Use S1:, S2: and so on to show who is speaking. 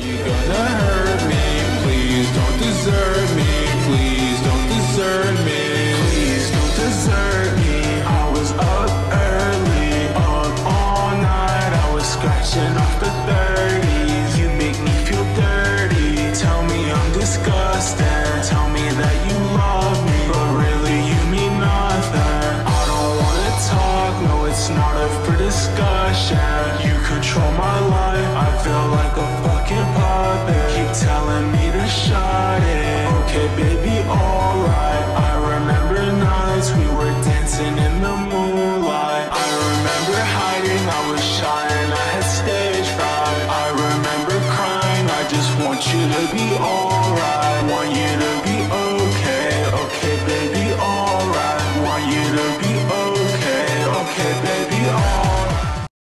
S1: You gonna hurt me, please don't desert me, please don't desert me, please don't desert me. I was up early, up all night, I was scratching off the 30s. You make me feel dirty, tell me I'm disgusting, tell me that you love me, but really you mean nothing. I don't wanna talk, no it's not up for discussion. You control my life, I feel like a fucking puppet. Keep telling me to shut it. Okay, baby.